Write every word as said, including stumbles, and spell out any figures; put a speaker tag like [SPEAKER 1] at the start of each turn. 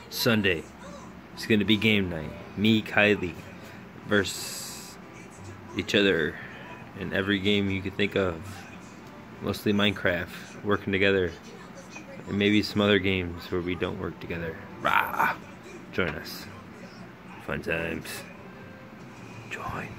[SPEAKER 1] Sunday, it's gonna be game night. Me, Kylie, versus each other in every game you could think of. Mostly Minecraft, working together. And maybe some other games where we don't work together. Rah! Join us. Fun times. Join.